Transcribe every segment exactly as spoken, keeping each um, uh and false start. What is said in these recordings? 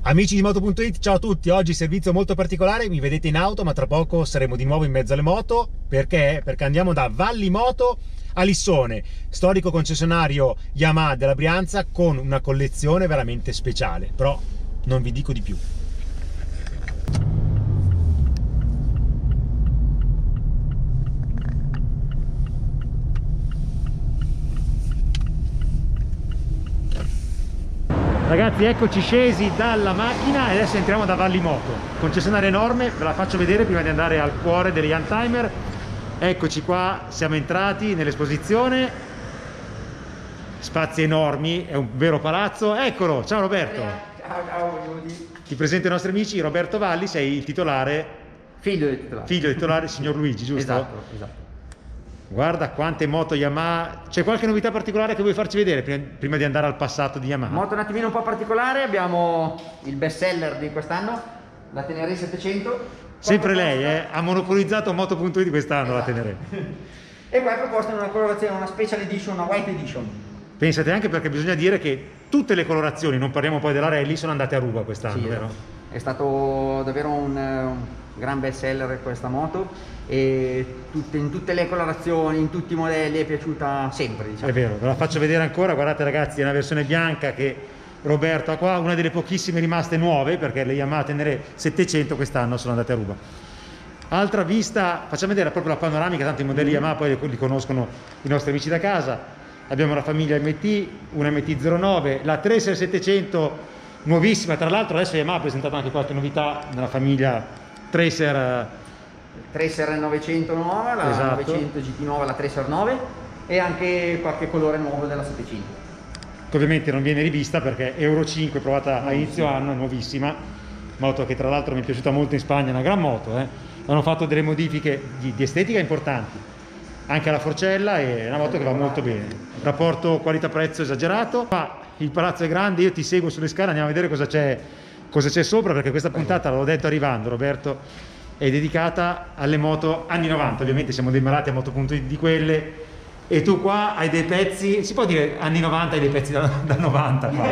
Amici di Moto punto it, ciao a tutti, oggi servizio molto particolare, mi vedete in auto ma tra poco saremo di nuovo in mezzo alle moto. Perché? Perché andiamo da Valli Moto a Lissone, storico concessionario Yamaha della Brianza, con una collezione veramente speciale, però non vi dico di più. Ragazzi, eccoci scesi dalla macchina e adesso entriamo da Valli Moto, concessionaria enorme, ve la faccio vedere prima di andare al cuore degli Youngtimer. Eccoci qua, siamo entrati nell'esposizione, spazi enormi, è un vero palazzo. Eccolo, ciao Roberto. Ciao, ciao. Ti presento i nostri amici. Roberto Valli, sei il titolare, Figlio del titolare. figlio del titolare, signor Luigi, giusto? Esatto, esatto. Guarda quante moto Yamaha. C'è qualche novità particolare che vuoi farci vedere prima, prima di andare al passato di Yamaha? Moto un attimino un po' particolare, abbiamo il best seller di quest'anno, la Tenere settecento. Sempre lei, eh? Ha monopolizzato Moto punto it quest'anno, Esatto. la Tenere. E qua è proposta in una colorazione, una special edition, una white edition. Pensate, anche perché bisogna dire che tutte le colorazioni, non parliamo poi della Rally, sono andate a ruba quest'anno, Sì, vero? È stato davvero un, un gran best seller questa moto e tutte, in tutte le colorazioni, in tutti i modelli è piaciuta sempre, diciamo. È vero, ve la faccio vedere ancora. Guardate ragazzi, è una versione bianca che Roberto ha qua, una delle pochissime rimaste nuove, perché le Yamaha Tenere settecento quest'anno sono andate a ruba. Altra vista, facciamo vedere proprio la panoramica, tanto i modelli Yamaha poi li conoscono i nostri amici da casa. Abbiamo la famiglia M T, una M T zero nove, la Tracer settecento nuovissima, tra l'altro adesso Yamaha ha presentato anche qualche novità nella famiglia Tracer. Tracer novecento nuova, la Esatto. novecento G T nuova, la Tracer nove e anche qualche colore nuovo della settecento. Che ovviamente non viene rivista perché Euro cinque provata a inizio anno, nuovissima, moto che tra l'altro mi è piaciuta molto in Spagna, una gran moto, eh. Hanno fatto delle modifiche di, di estetica importanti, anche alla forcella, e è una moto che va molto bene. Rapporto qualità-prezzo esagerato. Qua il palazzo è grande, io ti seguo sulle scale, andiamo a vedere cosa c'è cosa c'è sopra, perché questa puntata, l'ho detto arrivando Roberto, è dedicata alle moto anni novanta. Ovviamente siamo dei malati a Moto punto it di quelle, e tu qua hai dei pezzi, si può dire anni novanta, hai dei pezzi da, da novanta qua.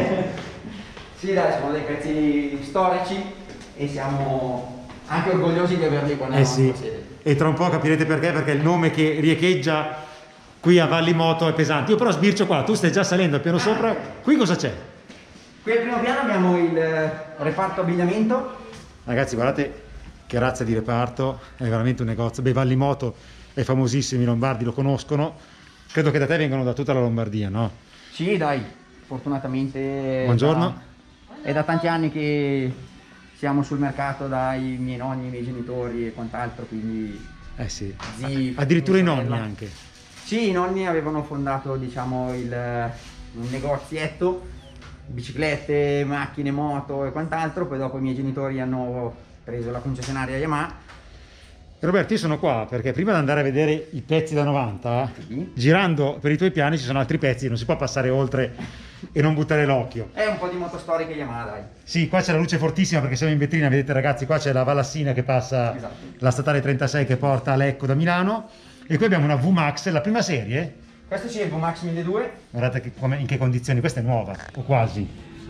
Sì, dai, sono dei pezzi storici e siamo anche orgogliosi di averli qua nella Eh nostra sì, sede. e tra un po' capirete perché, perché il nome che riecheggia qui a Valli Moto è pesante. Io però sbircio qua, tu stai già salendo al piano sopra, qui cosa c'è? Qui al primo piano abbiamo il reparto abbigliamento. Ragazzi, guardate che razza di reparto, è veramente un negozio. Beh, Valli Moto è famosissimo, i lombardi lo conoscono, credo che da te vengano da tutta la Lombardia, no? Sì, dai, fortunatamente. Buongiorno. Da, è da tanti anni che siamo sul mercato, dai miei nonni, i miei genitori e quant'altro, quindi Eh sì, zii, addirittura i mia nonni sorella. anche. Sì, i nonni avevano fondato, diciamo, il, un negozietto, biciclette, macchine, moto e quant'altro, poi dopo i miei genitori hanno preso la concessionaria Yamaha. Roberto, io sono qua perché prima di andare a vedere i pezzi da novanta, Sì. girando per i tuoi piani ci sono altri pezzi, non si può passare oltre e non buttare l'occhio. È un po' di moto storiche Yamaha, dai. Sì, qua c'è la luce fortissima perché siamo in vetrina, vedete ragazzi, qua c'è la Valassina che passa, Esatto. la statale trentasei che porta a Lecco da Milano, e qui abbiamo una V MAX, la prima serie. Questo sì è il V MAX milleduecento. Guardate che, come, in che condizioni, questa è nuova, o quasi.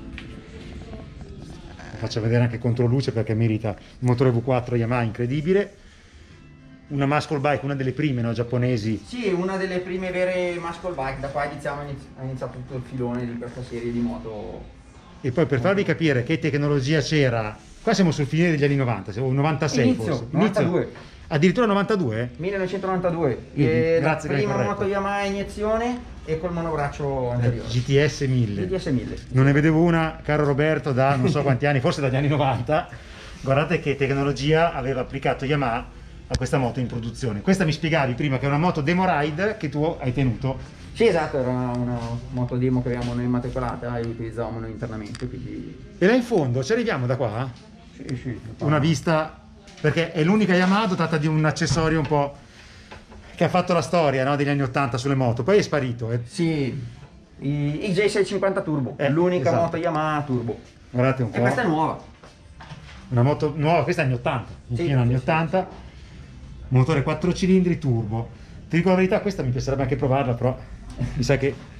La faccio vedere anche contro luce perché merita. Il motore V quattro Yamaha incredibile. Una muscle bike, una delle prime, no, giapponesi. Sì, una delle prime vere muscle bike, da qua iniziamo, ha iniziato tutto il filone di questa serie di moto. E poi per farvi capire che tecnologia c'era, qua siamo sul finire degli anni novanta, siamo novantasei Inizio, forse. novantadue. Addirittura novantadue? millenovecentonovantadue. Quindi, E la grazie che hai prima corretto. moto Yamaha a iniezione e col monobraccio anteriore. G T S mille. G T S mille. Non ne vedevo una, caro Roberto, da non so quanti anni, forse dagli anni novanta. Guardate che tecnologia aveva applicato Yamaha a questa moto in produzione. Questa mi spiegavi prima che è una moto demo ride che tu hai tenuto. Sì, esatto, era una, una moto demo che avevamo noi immatricolata e utilizzavamo noi internamente, quindi. E là in fondo, ci arriviamo da qua? Sì, sì. Una vista, perché è l'unica Yamaha dotata di un accessorio un po' che ha fatto la storia, no, degli anni ottanta sulle moto, poi è sparito. Eh. Sì, i J seicentocinquanta Turbo, Eh, l'unica esatto. moto Yamaha Turbo. Guardate un po'. E questa è nuova. Una moto nuova, questa è anni ottanta, in Sì, pieno anni sì, ottanta, motore quattro cilindri turbo. Ti dico la verità, questa mi piacerebbe anche provarla, però mi sa che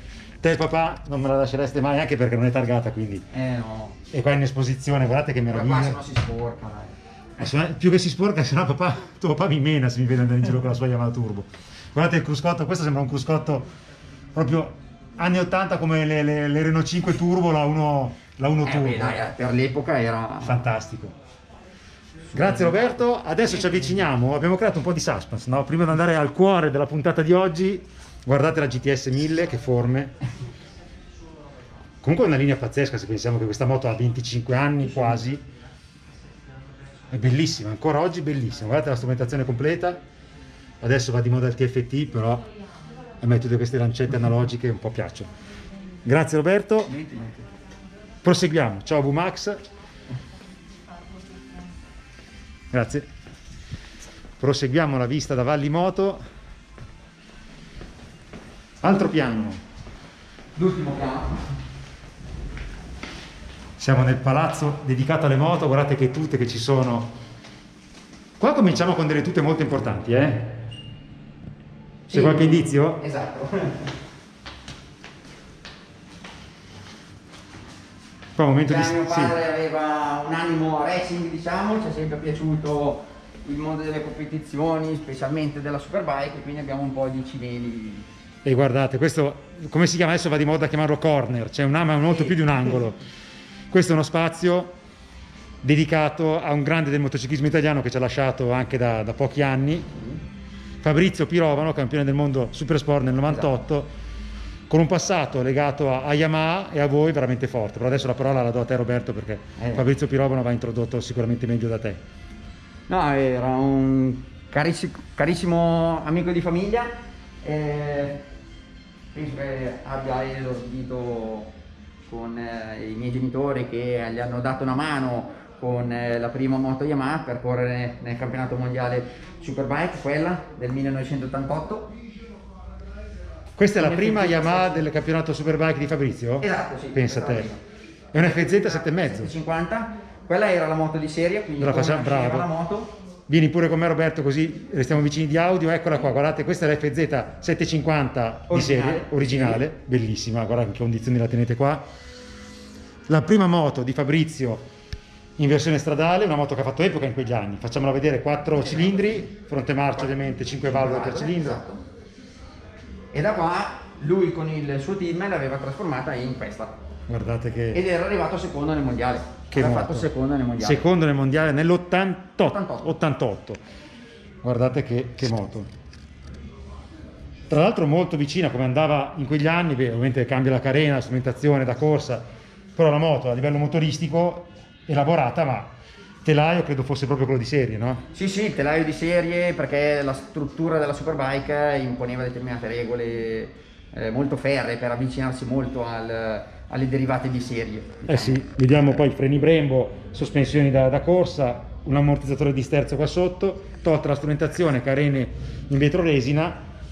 te papà non me la lascereste mai, anche perché non è targata, quindi. Eh no. E qua in esposizione, guardate che Però qua meraviglia. se no si sporca, dai. Ma se no- più che si sporca, se no papà, tuo papà mi mena se mi vede andare in giro con la sua Yamaha Turbo. Guardate il cruscotto, questo sembra un cruscotto proprio anni ottanta come le, le, le Renault cinque Turbo, la uno, la uno Eh, Turbo. beh, dai, per l'epoca era Fantastico. Grazie Roberto, adesso ci avviciniamo, abbiamo creato un po' di suspense, no? Prima di andare al cuore della puntata di oggi, guardate la G T S mille, che forme. Comunque è una linea pazzesca se pensiamo che questa moto ha venticinque anni quasi. È bellissima, ancora oggi bellissima, guardate la strumentazione completa. Adesso va di moda il T F T, però a me tutte queste lancette analogiche un po' piacciono. Grazie Roberto, proseguiamo, ciao Bumax. Grazie. Proseguiamo la vista da Valli Moto. Altro piano. l'ultimo piano. Siamo nel palazzo dedicato alle moto, guardate che tutte che ci sono. Qua cominciamo con delle tutte molto importanti, eh? C'è Sì. qualche indizio? Esatto. Qua un momento di... Già mio sì. padre aveva un animo racing, diciamo, ci è sempre piaciuto il mondo delle competizioni, specialmente della Superbike, e quindi abbiamo un po' di cimeli. E guardate, questo, come si chiama adesso, va di moda chiamarlo corner, c'è un ama molto più di un angolo. Questo è uno spazio dedicato a un grande del motociclismo italiano che ci ha lasciato anche da, da pochi anni, Fabrizio Pirovano, campione del mondo Supersport nel novantotto, esatto. Con un passato legato a, a Yamaha e a voi veramente forte. Però adesso la parola la do a te Roberto, perché eh. Fabrizio Pirovano va introdotto sicuramente meglio da te. No, era un carissi- carissimo amico di famiglia, eh, penso che abbia esordito con eh, i miei genitori che gli hanno dato una mano con eh, la prima moto Yamaha per correre nel campionato mondiale Superbike, quella del millenovecentottantotto. Questa è la prima Yamaha del campionato Superbike di Fabrizio? Esatto, sì. Pensa a te. È una F Z sette e mezzo. settecentocinquanta, quella era la moto di serie, quindi la come facciamo, nasceva bravo. la moto. Vieni pure con me Roberto, così restiamo vicini di audio. Eccola qua, guardate, questa è la F Z settecentocinquanta di Originale, serie, originale, sì. Bellissima, guarda in che condizioni la tenete qua. La prima moto di Fabrizio in versione stradale, una moto che ha fatto epoca in quegli anni. Facciamola vedere, quattro cilindri, fronte marcia ovviamente, cinque valvole per cilindro. Esatto. E da qua lui con il suo team l'aveva trasformata in questa. Guardate che... Ed era arrivato secondo nel mondiale. Che Aveva moto. fatto secondo nel mondiale. Secondo nel mondiale nell'ottantotto. ottantotto. ottantotto. Guardate che, che moto. Tra l'altro molto vicina come andava in quegli anni, beh, ovviamente cambia la carena, la strumentazione da corsa, però la moto a livello motoristico elaborata, ma telaio credo fosse proprio quello di serie, no? Sì, sì, telaio di serie, perché la struttura della Superbike imponeva determinate regole eh, molto ferree per avvicinarsi molto al, alle derivate di serie. Diciamo. Eh sì, vediamo poi freni Brembo, sospensioni da, da corsa, un ammortizzatore di sterzo qua sotto, tolta la strumentazione, carene in vetro resina,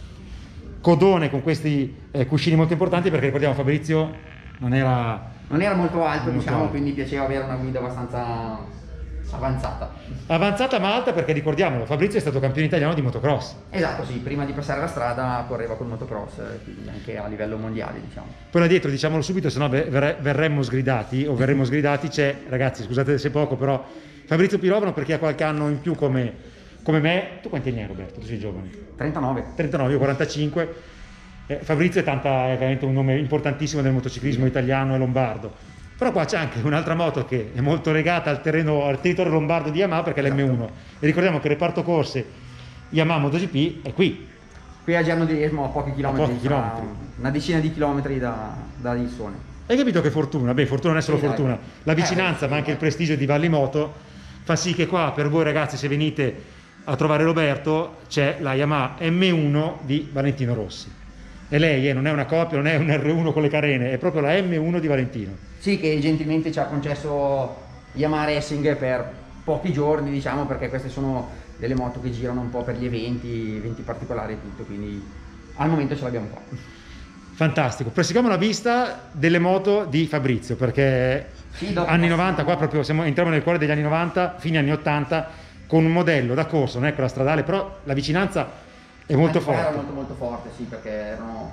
codone con questi eh, cuscini molto importanti, perché ricordiamo Fabrizio non era... Non era molto alto, molto diciamo, alto. quindi piaceva avere una guida abbastanza avanzata. Avanzata ma alta, perché ricordiamolo, Fabrizio è stato campione italiano di motocross. Esatto, sì, prima di passare la strada correva col motocross, quindi anche a livello mondiale, diciamo. Poi là dietro, diciamolo subito, se no ver- verremmo sgridati, o verremo sgridati, c'è, ragazzi, scusate se poco, però Fabrizio Pirovano, perché ha qualche anno in più come, come me. Tu quanti anni hai Roberto? Tu sei giovane. trentanove. trentanove, io quarantacinque. Eh, Fabrizio è, tanta, è veramente un nome importantissimo del motociclismo italiano e lombardo. Però qua c'è anche un'altra moto che è molto legata al terreno, al territorio lombardo di Yamaha, perché è l'M uno. E ricordiamo che il reparto corse Yamaha MotoGP è qui. Qui a Giano di Esmo, a pochi chilometri, pochi fra- chilometri. una decina di chilometri da, da Lissone. Hai capito che fortuna? Beh, fortuna non è solo Sì, dai. fortuna. La vicinanza, Eh, ma sì, anche il dai. prestigio di Valli Moto fa sì che qua, per voi ragazzi, se venite a trovare Roberto, c'è la Yamaha M uno di Valentino Rossi. E lei eh, non è una copia, non è un R uno con le carene, è proprio la M uno di Valentino. Sì, che gentilmente ci ha concesso Yamaha Racing per pochi giorni, diciamo, perché queste sono delle moto che girano un po' per gli eventi, eventi particolari e tutto, quindi al momento ce l'abbiamo qua. Fantastico. Proseguiamo la vista delle moto di Fabrizio, perché Sì, dopo anni possiamo- novanta, qua proprio siamo, entriamo nel cuore degli anni novanta, fine anni ottanta, con un modello da corsa, non è quella stradale, però la vicinanza è molto Anche qua forte. Era molto molto forte, sì, perché erano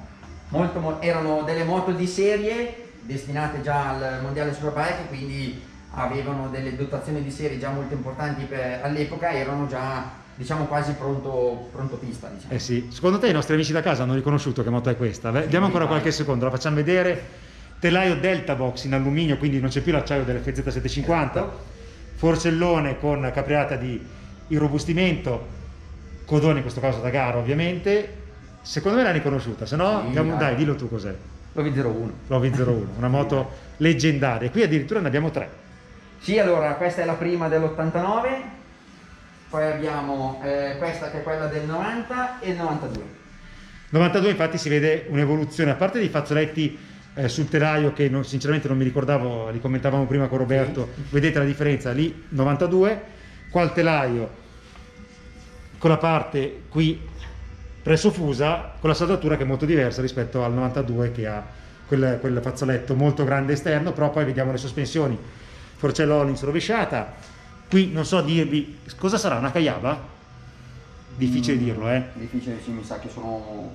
molto, mo erano delle moto di serie destinate già al mondiale Superbike, quindi avevano delle dotazioni di serie già molto importanti all'epoca, erano già, diciamo, quasi pronto, pronto pista, diciamo. Eh sì. Secondo te i nostri amici da casa hanno riconosciuto che moto è questa? Diamo ancora qualche secondo, la facciamo vedere. Telaio Delta Box in alluminio, quindi non c'è più l'acciaio dell'F Z settecentocinquanta, esatto. Forcellone con capriata di irrobustimento, codone in questo caso da gara ovviamente. Secondo me l'hai riconosciuta, se no sì, dai. dai, dillo tu cos'è. L'O V zero uno. L'O V zero uno, una moto leggendaria. Qui addirittura ne abbiamo tre. Sì, allora questa è la prima dell'ottantanove, poi abbiamo eh, questa che è quella del novanta e il novantadue. novantadue infatti si vede un'evoluzione, a parte dei fazzoletti eh, sul telaio che non, sinceramente non mi ricordavo, li commentavamo prima con Roberto, sì. Vedete la differenza lì, novantadue, qua il telaio con la parte qui presso fusa, con la saldatura che è molto diversa rispetto al novantadue che ha quel, quel fazzoletto molto grande esterno, però poi vediamo le sospensioni, forcella Hollins rovesciata. Qui non so dirvi cosa sarà, una Caiaba? Difficile mm, dirlo, eh? Difficile, sì, mi sa che sono...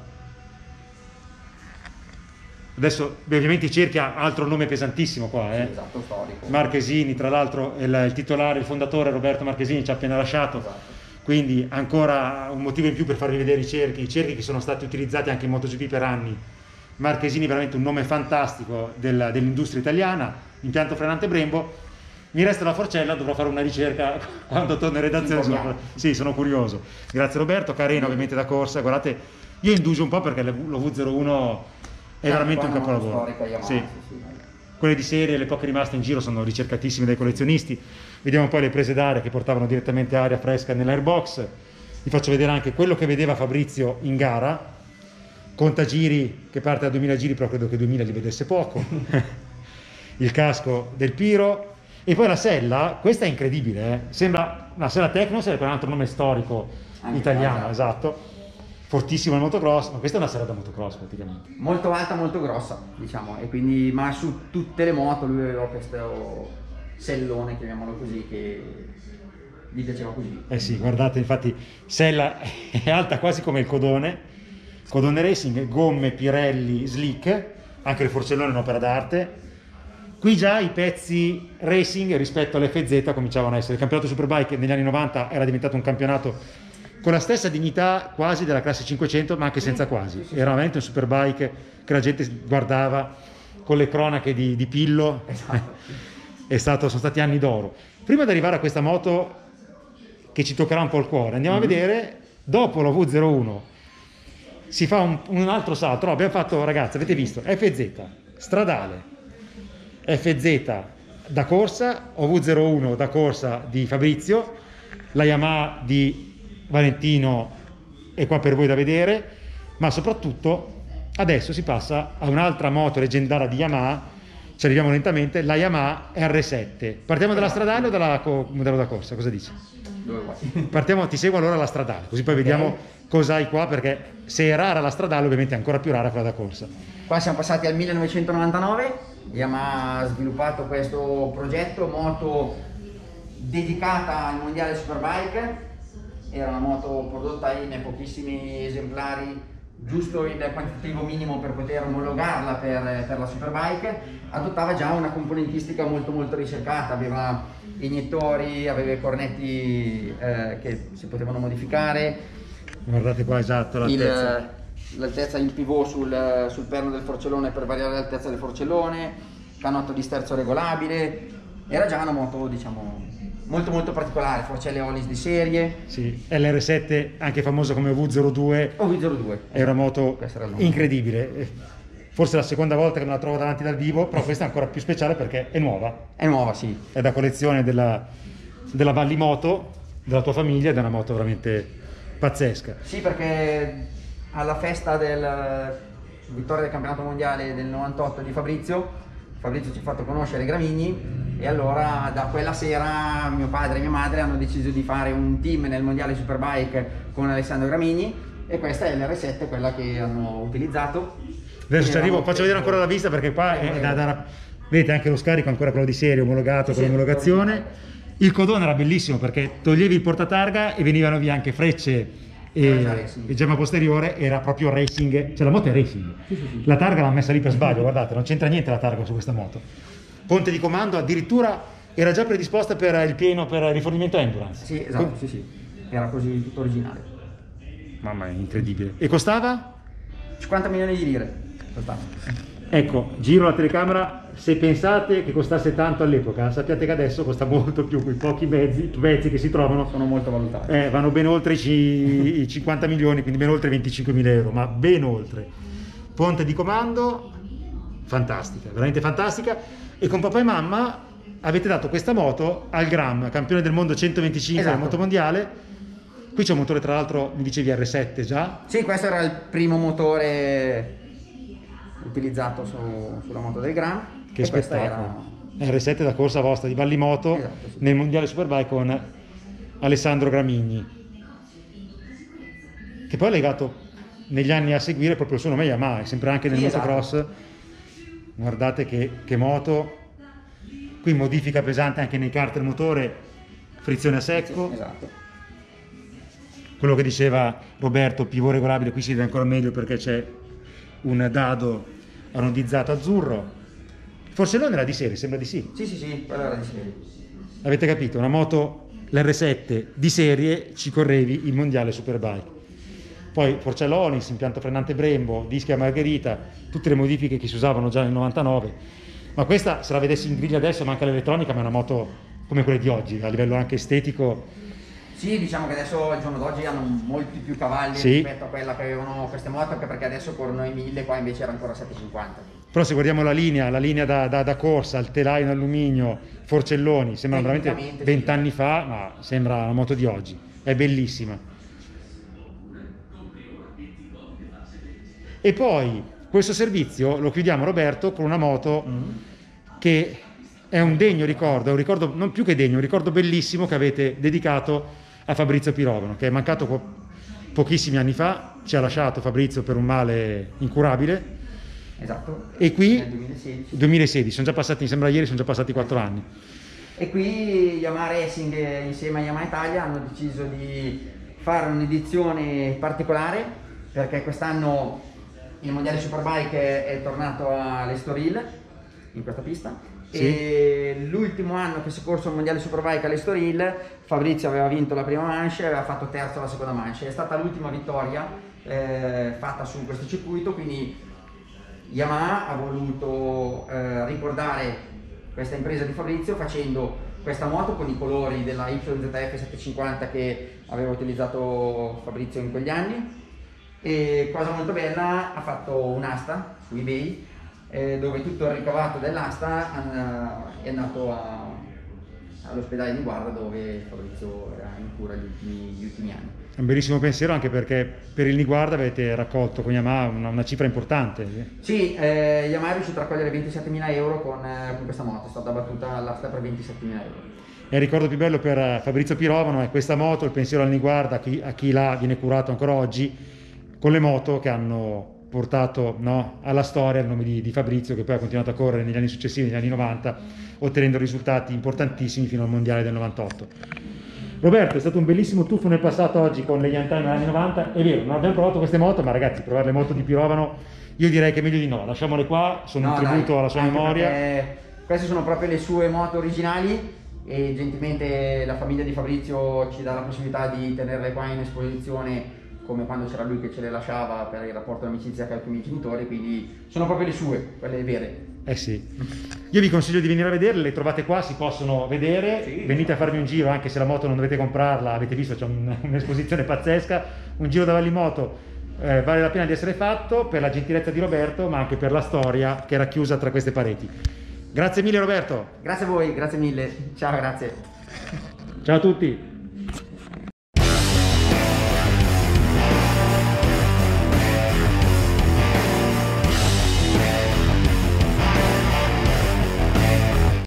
Adesso ovviamente cerchia altro nome pesantissimo qua, eh? Sì, esatto, storico. Marchesini, tra l'altro il, il titolare, il fondatore Roberto Marchesini ci ha appena lasciato, esatto. Quindi ancora un motivo in più per farvi vedere i cerchi, i cerchi che sono stati utilizzati anche in MotoGP per anni. Marchesini veramente un nome fantastico del, dell'industria italiana, impianto frenante Brembo. Mi resta la forcella, dovrò fare una ricerca quando torno in redazione. Sono, sì, sono curioso. Grazie Roberto, Carena ovviamente da corsa. Guardate, io indugio un po' perché lo V zero uno è veramente un capolavoro. Sì. Quelle di serie, le poche rimaste in giro, sono ricercatissime dai collezionisti. Vediamo poi le prese d'aria che portavano direttamente aria fresca nell'airbox. Vi faccio vedere anche quello che vedeva Fabrizio in gara. Contagiri che parte da duemila giri, però credo che duemila li vedesse poco. Il casco del Piro. E poi la sella, questa è incredibile, eh? Sembra una sella Tecnos, è un altro nome storico anche italiano, qua, esatto. Fortissimo il motocross, ma questa è una sella da motocross praticamente. Molto alta, molto grossa, diciamo, e quindi, ma su tutte le moto lui aveva questo sellone, chiamiamolo così, che gli piaceva così. Eh sì, guardate, infatti sella è alta quasi come il codone, codone racing, gomme Pirelli slick, anche il forcellone è un'opera d'arte. Qui già i pezzi racing rispetto all'F Z cominciavano a essere. Il campionato Superbike negli anni novanta era diventato un campionato con la stessa dignità quasi della classe cinquecento, ma anche senza quasi. Era veramente un Superbike che la gente guardava con le cronache di, di Pillo. Esatto. È stato, sono stati anni d'oro. Prima di arrivare a questa moto che ci toccherà un po' il cuore, andiamo mm-hmm. a vedere, dopo la V zero uno si fa un, un altro salto. No, abbiamo fatto, ragazzi, avete visto, F Z, stradale, F Z da corsa, O V zero uno da corsa di Fabrizio, la Yamaha di Valentino è qua per voi da vedere, ma soprattutto adesso si passa a un'altra moto leggendaria di Yamaha, ci arriviamo lentamente, la Yamaha R sette. Partiamo dalla stradale o dalla modello da corsa? Cosa dici? Dove vuoi? Partiamo, ti seguo allora alla stradale, così poi okay. Vediamo cosa hai qua, perché se è rara la stradale ovviamente è ancora più rara quella da corsa. Qua siamo passati al millenovecentonovantanove. Yamaha ha sviluppato questo progetto, moto dedicata al mondiale Superbike. Era una moto prodotta in pochissimi esemplari, giusto il quantitativo minimo per poter omologarla per, per la Superbike. Adottava già una componentistica molto molto ricercata, aveva iniettori, aveva i cornetti eh, che si potevano modificare. Guardate qua, esatto, l'altezza. L'altezza in pivot sul, sul perno del forcellone per variare l'altezza del forcellone, canotto di sterzo regolabile. Era già una moto, diciamo, molto molto particolare, forcelle Hollins di serie. Sì, L R sette, anche famosa come O V zero due. O V zero due. È una moto incredibile. Forse è la seconda volta che me la trovo davanti dal vivo, però questa è ancora più speciale perché è nuova. È nuova, sì. È da collezione della, della Vallimoto, della tua famiglia, ed è una moto veramente pazzesca. Sì, perché alla festa del vittoria del campionato mondiale del novantotto di Fabrizio, Fabrizio ci ha fatto conoscere Gramigni, e allora da quella sera mio padre e mia madre hanno deciso di fare un team nel mondiale Superbike con Alessandro Gramigni, e questa è l'R sette, quella che hanno utilizzato. Adesso ci arrivo, faccio vedere ancora la vista perché qua è da, da, vedete anche lo scarico ancora quello di serie omologato, sì, con l'omologazione. Il codone era bellissimo perché toglievi il portatarga e venivano via anche frecce e già racing. il gemma posteriore era proprio racing, cioè la moto è racing. Sì, sì, sì. La targa l'ha messa lì per sbaglio, guardate, non c'entra niente la targa su questa moto. Ponte di comando addirittura era già predisposta per il pieno, per il rifornimento endurance. Sì, esatto, sì, sì. Era così tutto originale. Mamma mia, incredibile. E costava? cinquanta milioni di lire. Costava. Ecco, giro la telecamera, se pensate che costasse tanto all'epoca, sappiate che adesso costa molto più, quei pochi mezzi, mezzi che si trovano Sono molto valutati. eh, vanno ben oltre i, ci- i cinquanta milioni, quindi ben oltre i venticinquemila euro, ma ben oltre. Ponte di comando, fantastica, veramente fantastica. E con papà e mamma avete dato questa moto al Gram, campione del mondo centoventicinque Esatto. del motomondiale. Qui c'è un motore, tra l'altro, mi dicevi R sette già. Sì, questo era il primo motore utilizzato su- sulla moto del Gram. Che e questa spettacolo. era... R sette da corsa vostra di Ballimoto, Esatto, sì. nel mondiale Superbike con Alessandro Gramigni, che poi è legato negli anni a seguire proprio il suo nome Yamaha, è sempre anche nel Sì, esatto. motocross. Guardate che, che moto. Qui modifica pesante anche nei carter motore, frizione a secco. Esatto. Quello che diceva Roberto, pivot regolabile, qui si vede ancora meglio perché c'è un dado arrondizzato azzurro. Forse non era di serie, sembra di sì. Sì, sì, sì, quello era di serie. Avete capito? Una moto, l'R sette di serie, ci correvi il mondiale Superbike. Poi Forcello Onis, impianto frenante Brembo, dischi a margherita, tutte le modifiche che si usavano già nel novantanove. Ma questa, se la vedessi in griglia adesso, manca l'elettronica, ma è una moto come quelle di oggi, a livello anche estetico. Sì, diciamo che adesso al giorno d'oggi hanno molti più cavalli Sì. rispetto a quella che avevano queste moto, anche perché adesso corrono i mille, qua invece era ancora settecentocinquanta. Però se guardiamo la linea, la linea da, da- da corsa, il telaio in alluminio, Forcelloni, sembrano veramente Tecnicamente sì. vent'anni fa, ma sembra una moto di oggi. È bellissima. E poi questo servizio lo chiudiamo, Roberto, con una moto che è un degno ricordo, è un ricordo non più che degno, un ricordo bellissimo che avete dedicato a Fabrizio Pirovano, che è mancato po- pochissimi anni fa, ci ha lasciato Fabrizio per un male incurabile. Esatto. E qui Nel duemilasedici. duemilasedici, sono già passati, mi sembra ieri, sono già passati quattro anni. E qui Yamaha Racing eh, insieme a Yamaha Italia hanno deciso di fare un'edizione particolare, perché quest'anno il mondiale Superbike è, è tornato all'Estoril, in questa pista. Sì. E l'ultimo anno che si è corso il mondiale Superbike all'Estoril, Fabrizio aveva vinto la prima manche e aveva fatto terzo la seconda manche. È stata l'ultima vittoria eh, fatta su questo circuito, quindi Yamaha ha voluto eh, ricordare questa impresa di Fabrizio facendo questa moto con i colori della Y Z F settecentocinquanta che aveva utilizzato Fabrizio in quegli anni. E cosa molto bella, ha fatto un'asta su eBay eh, dove tutto il ricavato dell'asta eh, è andato a- all'ospedale di Guarda, dove Fabrizio era in cura gli ultimi, gli ultimi anni. È un bellissimo pensiero anche perché per il Niguarda avete raccolto con Yamaha una, una cifra importante. Sì, eh, Yamaha è riuscito a raccogliere ventisettemila euro con, eh, con questa moto, è stata battuta l'asta per ventisettemila euro. E il ricordo più bello per Fabrizio Pirovano è questa moto, il pensiero al Niguarda, a chi, a chi l'ha viene curato ancora oggi, con le moto che hanno portato no, alla storia il nome di, di Fabrizio, che poi ha continuato a correre negli anni successivi, negli anni novanta, ottenendo risultati importantissimi fino al mondiale del novantotto. Roberto, è stato un bellissimo tuffo nel passato oggi con le Yantai negli anni novanta. È vero, non abbiamo provato queste moto, ma ragazzi, provare le moto di Pirovano, io direi che è meglio di no. Lasciamole qua, sono No, un tributo dai, alla sua anche memoria. perché queste sono proprio le sue moto originali e gentilmente la famiglia di Fabrizio ci dà la possibilità di tenerle qua in esposizione, come quando c'era lui che ce le lasciava per il rapporto d'amicizia che ha con i miei genitori, quindi sono proprio le sue, quelle vere. Eh sì, io vi consiglio di venire a vederle, le trovate qua, si possono vedere, Sì, venite a farvi un giro, anche se la moto non dovete comprarla, avete visto c'è un- un'esposizione pazzesca, un giro da Vallimoto eh, vale la pena di essere fatto per la gentilezza di Roberto, ma anche per la storia che è racchiusa tra queste pareti. Grazie mille Roberto, Grazie a voi, grazie mille, ciao, grazie. ciao a tutti.